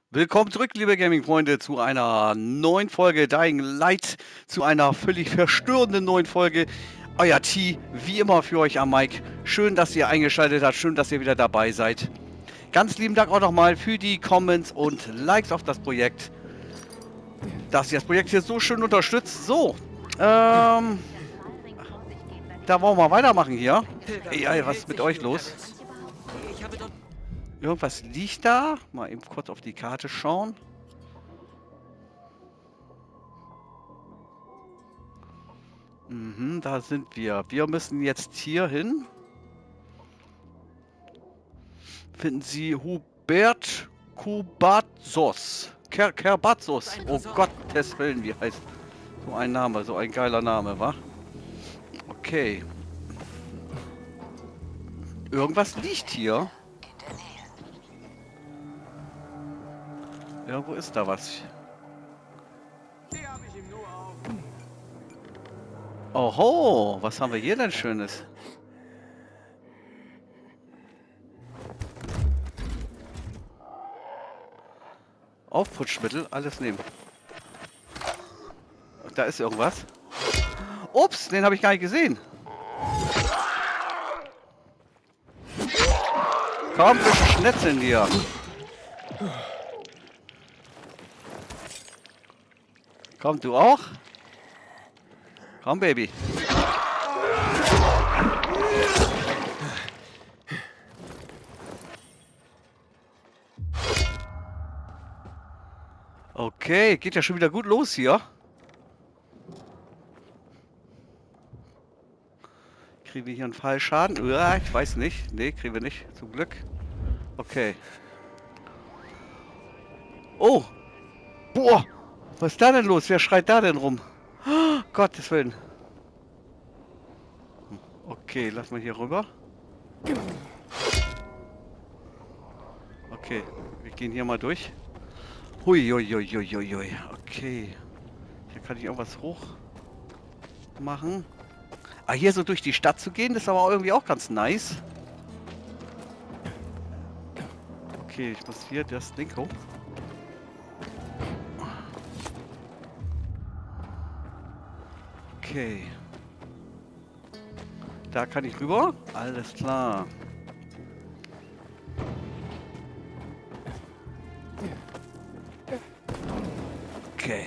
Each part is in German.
Willkommen zurück, liebe Gaming-Freunde, zu einer neuen Folge Dying Light, zu einer völlig verstörenden neuen Folge. Euer T, wie immer für euch am Mic. Schön, dass ihr eingeschaltet habt, schön, dass ihr wieder dabei seid. Ganz lieben Dank auch nochmal für die Comments und Likes auf das Projekt, dass ihr das Projekt hier so schön unterstützt. So, da wollen wir weitermachen hier. Ey, was ist mit euch los? Irgendwas liegt da. Mal eben kurz auf die Karte schauen. Da sind wir. Wir müssen jetzt hier hin. Finden Sie Hubert Kubatzos. Kerbatzos. Oh Gottes Willen, wie heißt so ein Name, so ein geiler Name, wa? Okay. Irgendwas liegt hier. Irgendwo ist da was. Oho, was haben wir hier denn Schönes? Aufputschmittel, alles nehmen. Da ist irgendwas. Ups, den habe ich gar nicht gesehen. Komm, ein bisschen schnetzeln hier. Komm, du auch? Komm, Baby. Okay, geht ja schon wieder gut los hier. Kriegen wir hier einen Fallschaden? Uah, ich weiß nicht. Nee, kriegen wir nicht. Zum Glück. Okay. Oh! Boah! Was ist da denn los? Wer schreit da denn rum? Oh, Gottes Willen. Okay, lass mal hier rüber. Okay, wir gehen hier mal durch. Hui, hui, hui, hui, hui, hui. Okay. Hier kann ich irgendwas hoch machen. Ah, hier so durch die Stadt zu gehen, ist aber irgendwie auch ganz nice. Okay, ich muss hier das Ding hoch. Okay. Da kann ich rüber. Alles klar. Okay.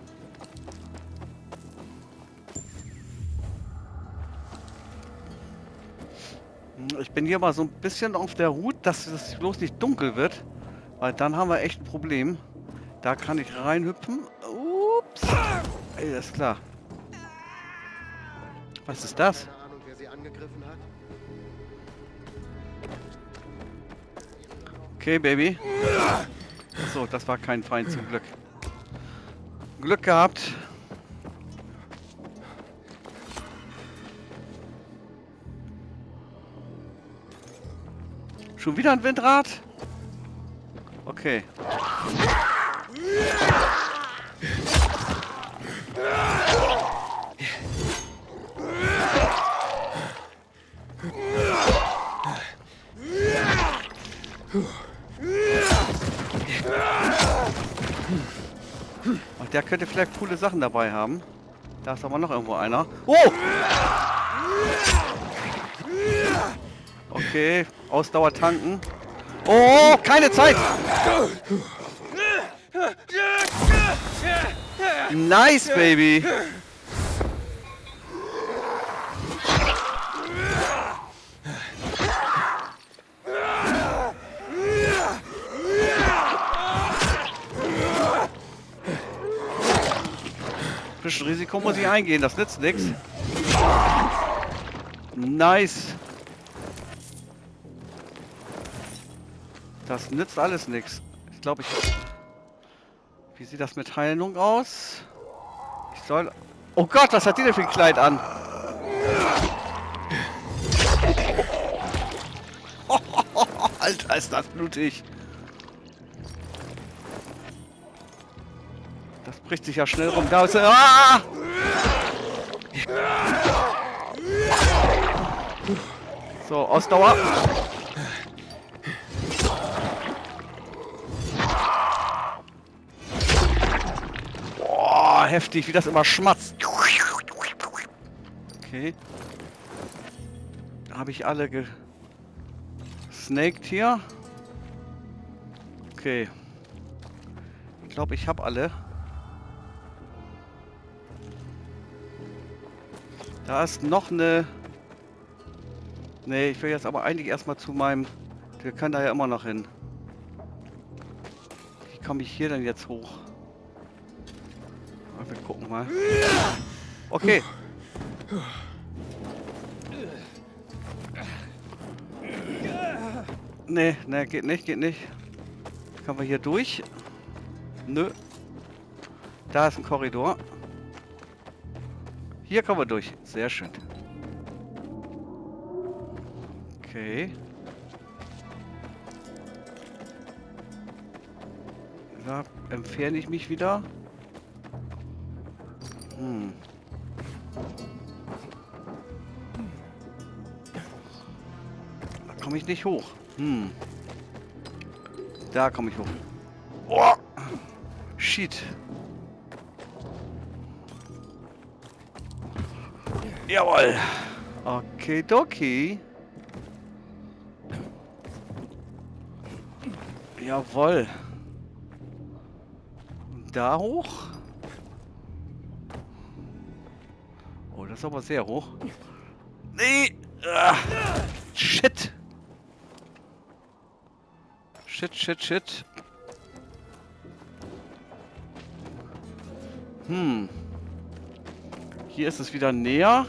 Ich bin hier mal so ein bisschen auf der Hut, dass es bloß nicht dunkel wird. Weil dann haben wir echt ein Problem. Da kann ich reinhüpfen. Ups. Ey, das ist klar. Was ist das? Keine Ahnung, wer sie angegriffen hat. Okay, Baby. So, das war kein Feind zum Glück. Glück gehabt. Schon wieder ein Windrad? Okay. Und der könnte vielleicht coole Sachen dabei haben. Da ist aber noch irgendwo einer. Oh! Okay, Ausdauer tanken. Oh, keine Zeit! Nice, Baby! Bisschen Risiko muss ich eingehen, das nützt nichts. Nice. Das nützt alles nichts. Ich glaube, Wie sieht das mit Heilung aus? Ich soll... Oh Gott, was hat die denn für ein Kleid an? Alter, ist das blutig. Das bricht sich ja schnell rum. Da ist er. Ah! So, Ausdauer. heftig, wie das immer schmatzt. Okay. Da habe ich alle gesnaked hier. Okay. Ich glaube, ich habe alle. Da ist noch eine... Nee, ich will jetzt aber eigentlich erstmal zu meinem... Wir können da ja immer noch hin. Wie komme ich hier denn jetzt hoch? Wir gucken mal. Okay. Nee, nee, geht nicht, geht nicht. Kommen wir hier durch? Nö. Da ist ein Korridor. Hier kommen wir durch. Sehr schön. Okay. Da entferne ich mich wieder. Da komme ich nicht hoch. Da komme ich hoch. Oh! Shit. Jawohl. Okay, doki. Jawohl. Und da hoch. Oh, das ist aber sehr hoch. Nee. Ah. Shit. Shit, shit, shit. Hier ist es wieder näher.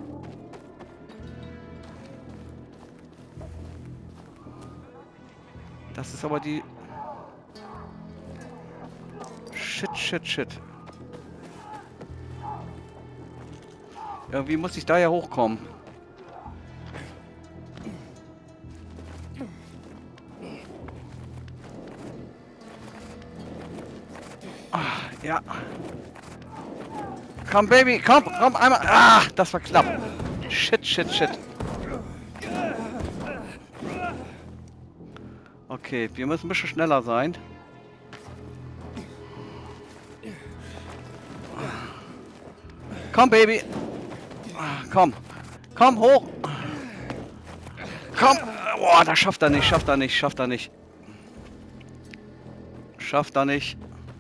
Das ist aber die... Shit, shit, shit. Irgendwie muss ich da ja hochkommen. Ah, ja. Komm, Baby, komm, komm, einmal. Ah, das war knapp. Shit, shit, shit. Okay, wir müssen ein bisschen schneller sein. Komm, Baby. Komm. Komm, hoch. Komm. Boah, das schafft er nicht, schafft er nicht, schafft er nicht. Schafft er nicht.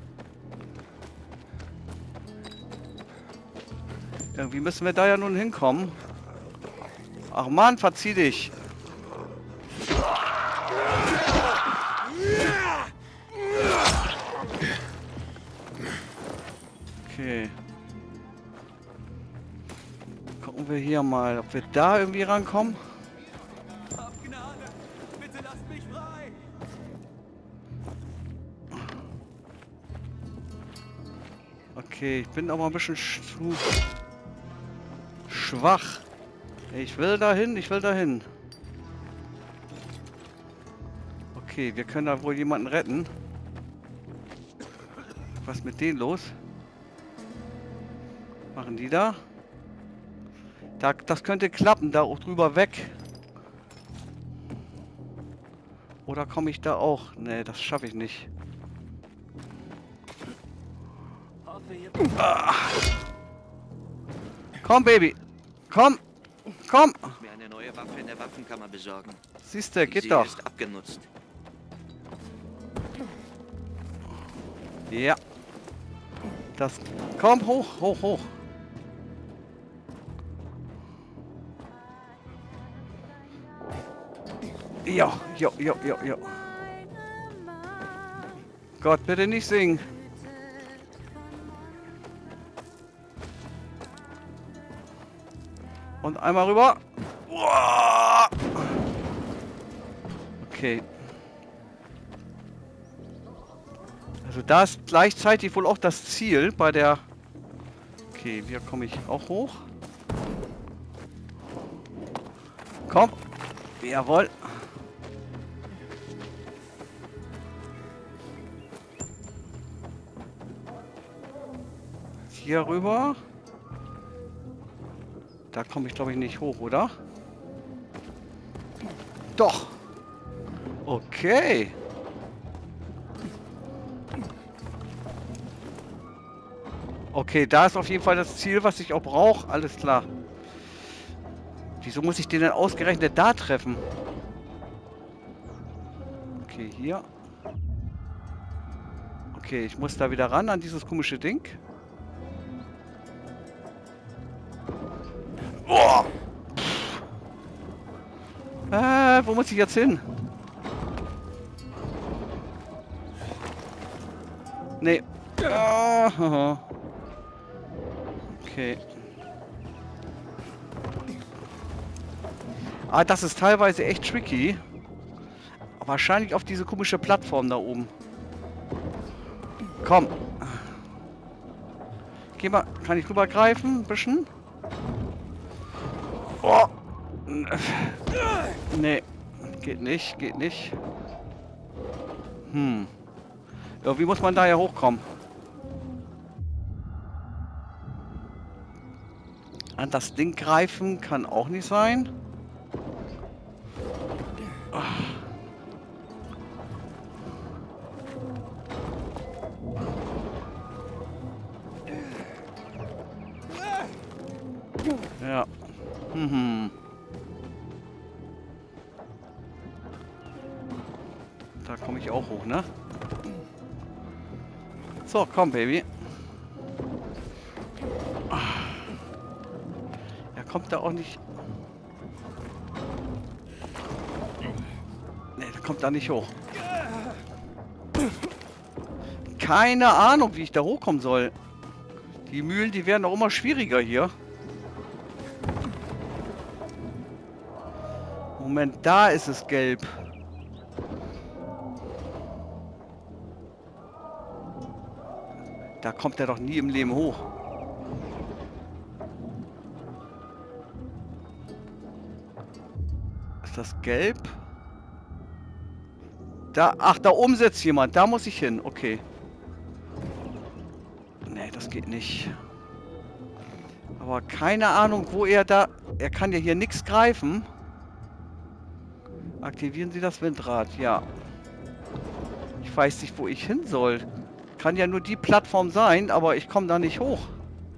Irgendwie müssen wir da ja nun hinkommen. Ach Mann, verzieh dich. Okay. Gucken wir hier mal, ob wir da irgendwie rankommen. Bitte lasst mich frei! Okay, ich bin aber ein bisschen schwach. Ich will dahin, ich will dahin. Okay, wir können da wohl jemanden retten. Was ist mit denen los? Was machen die da? Das könnte klappen, da auch drüber weg. Oder komme ich da auch? Nee, das schaffe ich nicht. Ah. Komm, Baby. Komm. Komm. Ich muss mir eine neue Waffe in der Waffenkammer besorgen. Siehst du, geht Sie doch. ist abgenutzt. Ja. Das. Komm, hoch, hoch, hoch. Jo, jo, jo, jo, jo. Gott, bitte nicht singen. Und einmal rüber. Uah. Okay. Also da ist gleichzeitig wohl auch das Ziel bei der... Okay, hier komme ich auch hoch. Komm. Jawohl. Hier rüber. Da komme ich, glaube ich, nicht hoch, oder? Doch. Okay. Okay, da ist auf jeden Fall das Ziel, was ich auch brauche. Alles klar. Wieso muss ich den denn ausgerechnet da treffen? Okay, hier. Okay, ich muss da wieder ran an dieses komische Ding. Oh! Wo muss ich jetzt hin? Nee. Oh. Okay. Ah, das ist teilweise echt tricky. Wahrscheinlich auf diese komische Plattform da oben. Komm. Geh mal. Kann ich rübergreifen? Ein bisschen? Oh. Nee. Geht nicht. Geht nicht. Irgendwie muss man da ja hochkommen. An das Ding greifen kann auch nicht sein. Ja. Da komme ich auch hoch, ne? So, komm, Baby. Er kommt da auch nicht... Ne, der kommt da nicht hoch. Keine Ahnung, wie ich da hochkommen soll. Die Mühlen, die werden auch immer schwieriger hier. Moment, da ist es gelb. Da kommt er doch nie im Leben hoch. Ist das gelb? Da, ach, da oben sitzt jemand. Da muss ich hin. Okay. Nee, das geht nicht. Aber keine Ahnung, wo er da... Er kann ja hier nichts greifen. Aktivieren Sie das Windrad. Ja. Ich weiß nicht, wo ich hin soll. Kann ja nur die Plattform sein, aber ich komme da nicht hoch.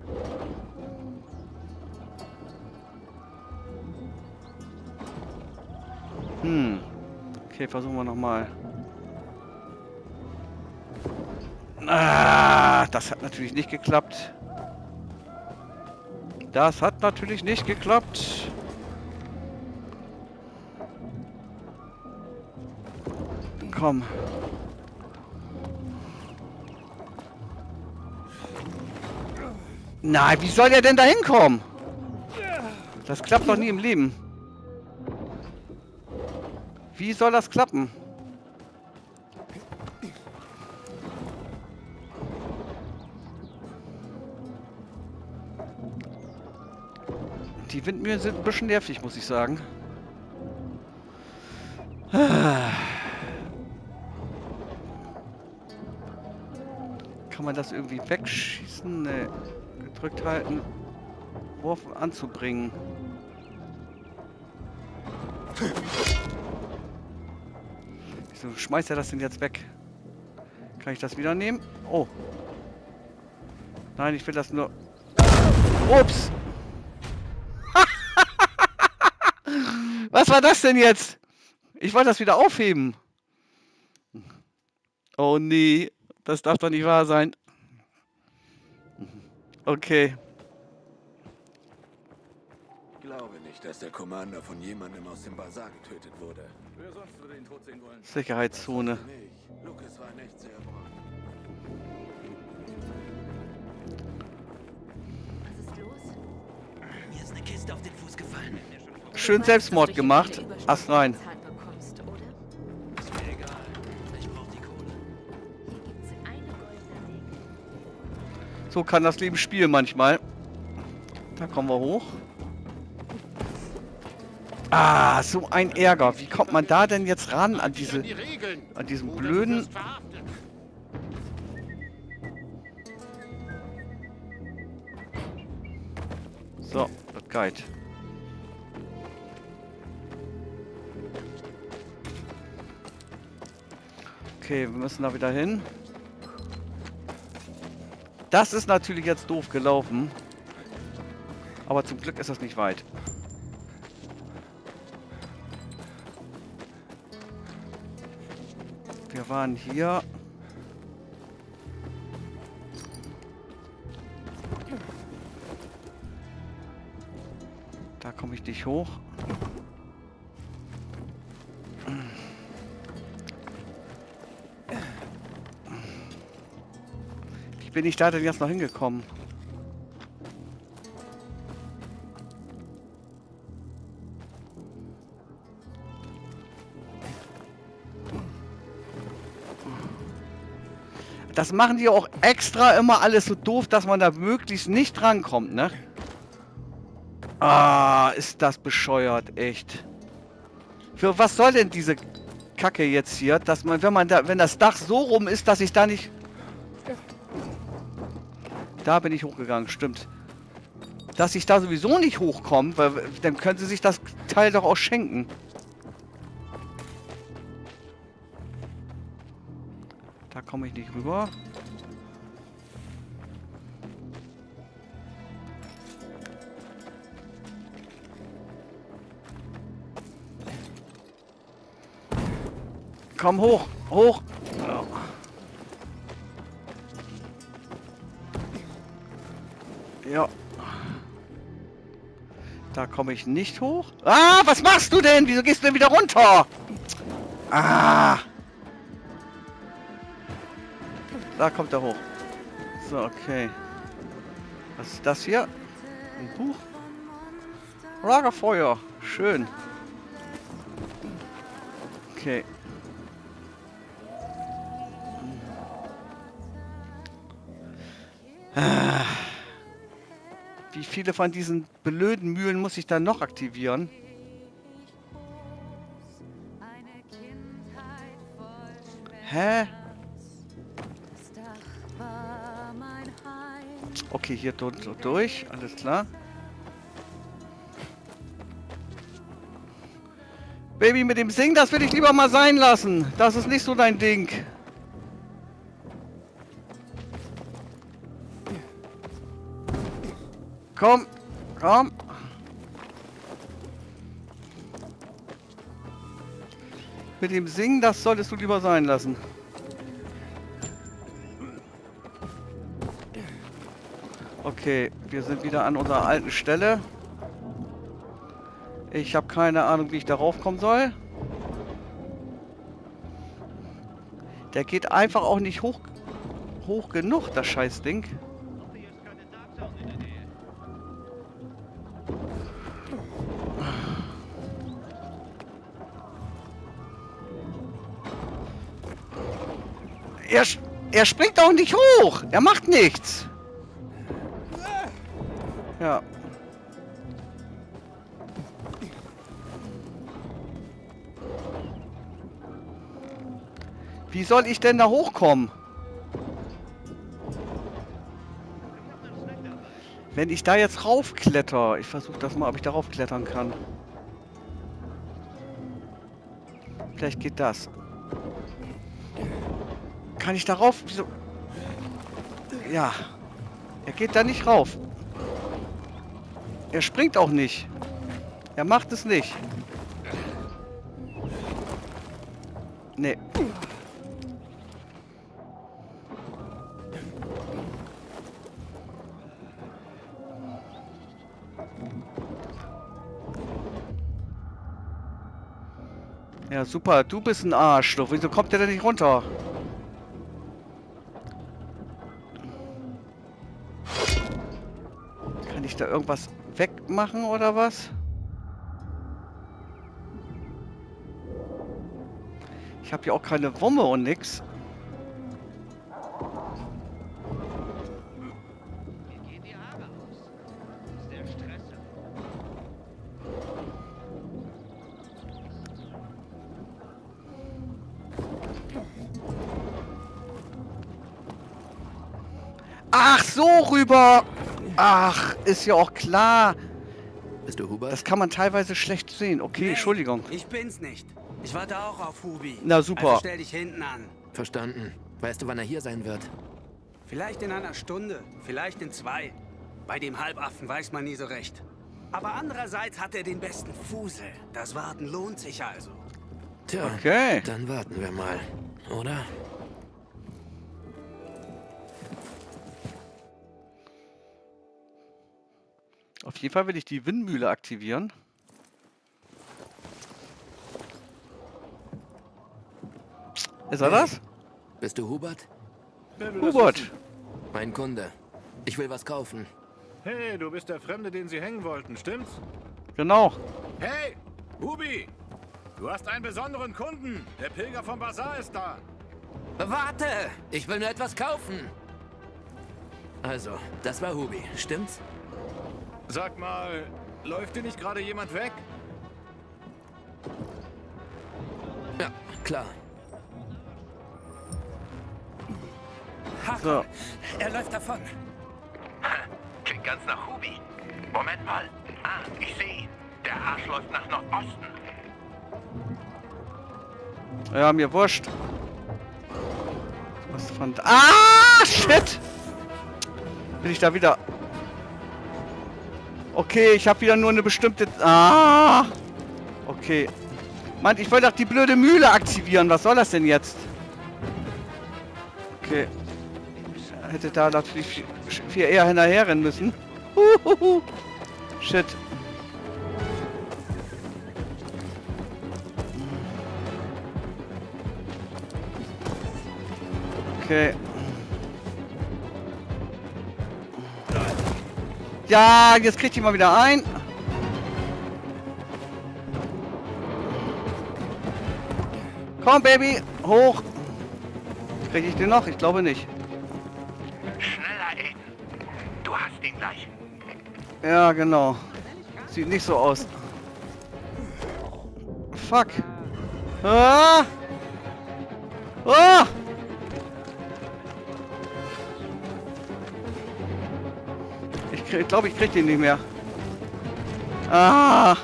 Okay, versuchen wir nochmal. Ah, das hat natürlich nicht geklappt. Das hat natürlich nicht geklappt. Komm. Nein, wie soll der denn da hinkommen? Das klappt doch nie im Leben. Wie soll das klappen? Die Windmühlen sind ein bisschen nervig, muss ich sagen. Kann man das irgendwie wegschießen? Nee. Gedrückt halten. Wurf anzubringen. Wieso schmeißt er das denn jetzt weg? Kann ich das wieder nehmen? Oh. Nein, ich will das nur... Ups! Was war das denn jetzt? Ich wollte das wieder aufheben. Oh nee, das darf doch nicht wahr sein. Okay. Ich glaube nicht, dass der Commander von jemandem aus dem Basar getötet wurde. Wer sonst würde ihn tot sehen wollen? Sicherheitszone. Lucas war nicht sehr brav. Was ist los? Mir ist eine Kiste auf den Fuß gefallen. Schön Selbstmord gemacht. Ast rein. Bekommst, oder? Ist mir egal. Ich brauch die Kohle. Hier gibt's eine goldene Regel. So kann das Leben spielen manchmal. Da kommen wir hoch. Ah, so ein Ärger. Wie kommt man da denn jetzt ran an diese... an diesen blöden... So, das geht. Okay, wir müssen da wieder hin. Das ist natürlich jetzt doof gelaufen. Aber zum Glück ist das nicht weit. Wir waren hier. Da komme ich nicht hoch. Wie bin ich da denn jetzt noch hingekommen? Das machen die auch extra immer alles so doof, dass man da möglichst nicht drankommt, ne? Ah, ist das bescheuert, echt. Für was soll denn diese Kacke jetzt hier, dass man, wenn das Dach so rum ist, dass ich da nicht... Da bin ich hochgegangen, stimmt. Dass ich da sowieso nicht hochkomme, weil dann können sie sich das Teil doch auch schenken. Da komme ich nicht rüber. Komm hoch, hoch. Ja. Da komme ich nicht hoch. Ah, was machst du denn? Wieso gehst du denn wieder runter? Ah. Da kommt er hoch. So, okay. Was ist das hier? Ein Buch? Lagerfeuer. Schön. Okay. Wie viele von diesen blöden Mühlen muss ich dann noch aktivieren? Hä? Okay, hier durch. Alles klar. Baby, mit dem Singen, das will ich lieber mal sein lassen. Das ist nicht so dein Ding. Komm, komm. Mit dem Singen, das solltest du lieber sein lassen. Okay, wir sind wieder an unserer alten Stelle. Ich habe keine Ahnung, wie ich darauf kommen soll. Der geht einfach auch nicht hoch genug, das Scheißding. Er springt auch nicht hoch. Er macht nichts. Ja. Wie soll ich denn da hochkommen? Wenn ich da jetzt raufkletter. Ich versuche das mal, ob ich da raufklettern kann. Vielleicht geht das. Kann ich da rauf? Wieso? Ja. Er geht da nicht rauf. Er springt auch nicht. Er macht es nicht. Nee. Ja, super. Du bist ein Arschloch. Wieso kommt der denn nicht runter? Kann ich da irgendwas wegmachen oder was? Ich habe ja auch keine Wumme und nix. Ach, so rüber. Ach, ist ja auch klar. Bist du Hubert? Das kann man teilweise schlecht sehen. Okay, Nee, Entschuldigung. Ich bin's nicht. Ich warte auch auf Hubi. Na super. Also stell dich hinten an. Verstanden. Weißt du, wann er hier sein wird? Vielleicht in einer Stunde, vielleicht in 2. Bei dem Halbaffen weiß man nie so recht. Aber andererseits hat er den besten Fusel. Das Warten lohnt sich also. Tja, Okay. dann warten wir mal, oder? Auf jeden Fall will ich die Windmühle aktivieren. Ist er das? Bist du Hubert? Hubert. Mein Kunde. Ich will was kaufen. Hey, du bist der Fremde, den sie hängen wollten, stimmt's? Genau. Hey, Hubi! Du hast einen besonderen Kunden. Der Pilger vom Bazar ist da. Warte! Ich will nur etwas kaufen. Also, das war Hubi, stimmt's? Sag mal, läuft dir nicht gerade jemand weg? Ja, klar. So. Er läuft davon. Klingt ganz nach Hubi. Moment mal. Ah, ich sehe ihn. Der Arsch läuft nach Nordosten. Ja, mir wurscht. Was von... Ah, shit! Bin ich da wieder... Okay, ich habe wieder nur eine bestimmte... Ah! Okay. Mann, ich wollte doch die blöde Mühle aktivieren. Was soll das denn jetzt? Okay. Hätte da natürlich viel eher hinterher rennen müssen. Shit. Okay. Ja, jetzt kriegt die mal wieder ein. Komm, Baby, hoch. Kriege ich den noch? Ich glaube nicht. Schneller, Aiden. Du hast ihn gleich. Ja, genau. Sieht nicht so aus. Fuck. Ah! Ah! Ich glaube, ich krieg den nicht mehr. Ah!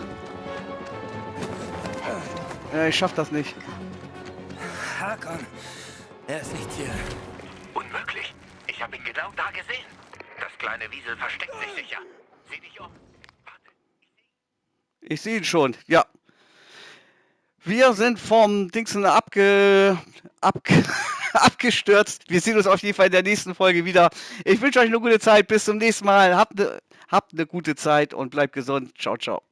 Ja, ich schaff das nicht. Hakon, er ist nicht hier. Unmöglich. Ich habe ihn genau da gesehen. Das kleine Wiesel versteckt sich sicher. Sieh dich um. Warte. Ich sehe ihn schon, ja. Wir sind vom Dingsen abgestürzt. Wir sehen uns auf jeden Fall in der nächsten Folge wieder. Ich wünsche euch eine gute Zeit. Bis zum nächsten Mal. Habt eine gute Zeit und bleibt gesund. Ciao, ciao.